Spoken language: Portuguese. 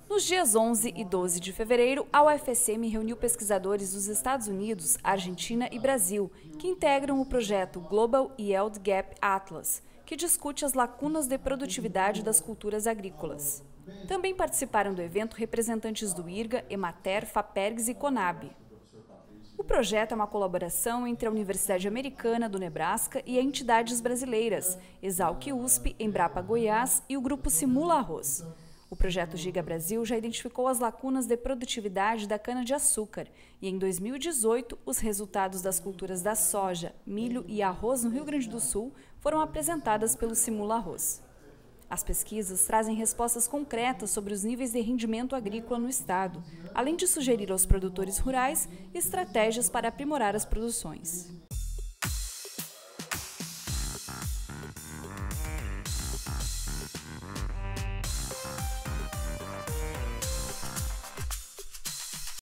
Nos dias 11 e 12 de fevereiro, a UFSM reuniu pesquisadores dos Estados Unidos, Argentina e Brasil, que integram o projeto Global Yield Gap Atlas, que discute as lacunas de produtividade das culturas agrícolas. Também participaram do evento representantes do IRGA, Emater, Fapergs e Conab. O projeto é uma colaboração entre a Universidade Americana do Nebraska e entidades brasileiras, Exalc-USP, Embrapa Goiás e o grupo Simula Arroz. O projeto Giga Brasil já identificou as lacunas de produtividade da cana-de-açúcar e, em 2018, os resultados das culturas da soja, milho e arroz no Rio Grande do Sul foram apresentadas pelo Simula Arroz. As pesquisas trazem respostas concretas sobre os níveis de rendimento agrícola no estado, além de sugerir aos produtores rurais estratégias para aprimorar as produções.